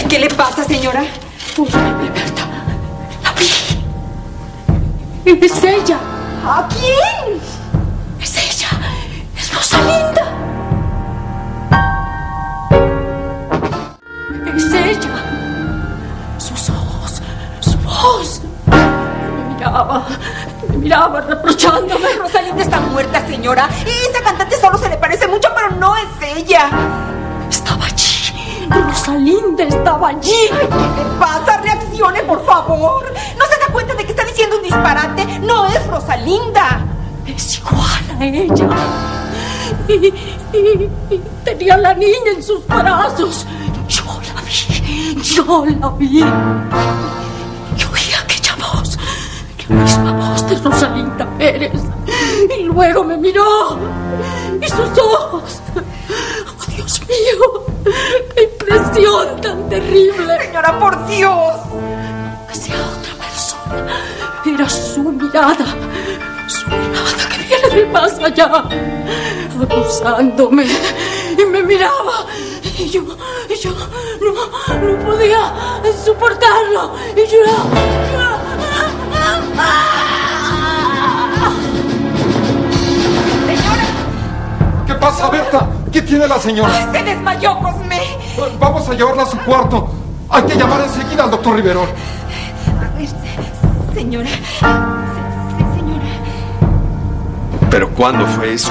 ¿Qué le pasa, señora? Horrible, Berta. La vi. Es ella. ¿A quién? Es ella. Es Rosalinda. Es ella. Sus ojos. Su voz. Me miraba reprochándome. Rosalinda está muerta, señora. Esa cantante solo se le parece mucho, pero no es ella. Estaba allí. Rosalinda estaba allí. Ay, ¿qué le pasa? Reaccione, por favor. ¿No se da cuenta de que está diciendo un disparate? No es Rosalinda. Es igual a ella. Y tenía a la niña en sus brazos. Yo la vi. Yo oí aquella voz. La misma voz de Rosalinda Pérez. Y luego me miró. Y sus ojos. ¡Oh, Dios mío! ¡Qué impresión tan terrible! Señora, por Dios. Que sea otra persona. Era su mirada. Su mirada que viene del más allá. Acusándome. Y me miraba. Y yo no podía soportarlo. Y lloraba. ¿Qué pasa, Berta? ¿Qué tiene la señora? Se desmayó, Cosme. Vamos a llevarla a su cuarto. Hay que llamar enseguida al doctor Riverol. Señora. Señora. ¿Pero cuándo fue eso?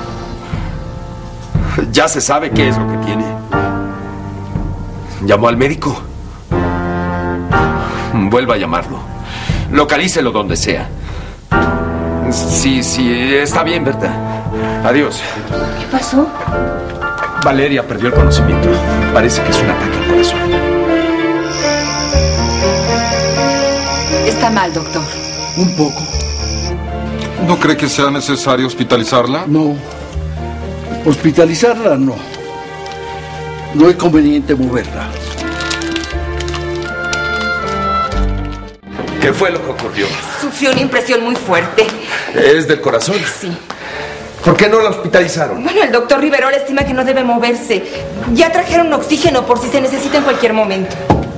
Ya se sabe qué es lo que tiene. ¿Llamó al médico? Vuelva a llamarlo. Localícelo donde sea. Sí, está bien, Berta. Adiós. ¿Qué pasó? Valeria perdió el conocimiento. Parece que es un ataque al corazón. Está mal, doctor. Un poco. ¿No cree que sea necesario hospitalizarla? No. Hospitalizarla no. No es conveniente moverla. ¿Qué fue lo que ocurrió? Sufrió una impresión muy fuerte. ¿Es del corazón? Sí. ¿Por qué no la hospitalizaron? Bueno, el doctor Riverol estima que no debe moverse. Ya trajeron oxígeno por si se necesita en cualquier momento.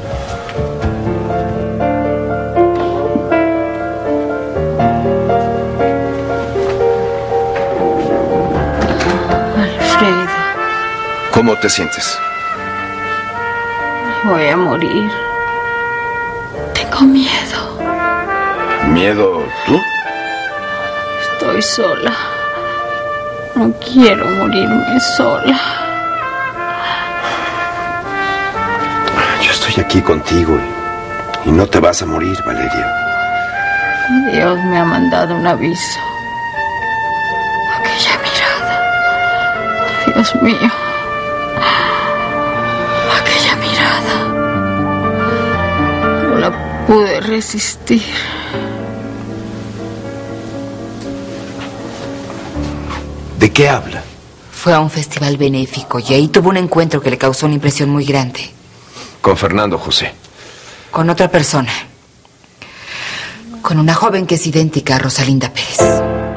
Alfredo, ¿Cómo te sientes? voy a morir. Tengo miedo. ¿Miedo tú? Estoy sola. No quiero morirme sola. Yo estoy aquí contigo y no te vas a morir, Valeria. Dios me ha mandado un aviso. Aquella mirada. Dios mío. Aquella mirada. No la pude resistir. ¿De qué habla? Fue a un festival benéfico y ahí tuvo un encuentro que le causó una impresión muy grande. Con Fernando José. Con otra persona. Con una joven que es idéntica a Rosalinda Pérez.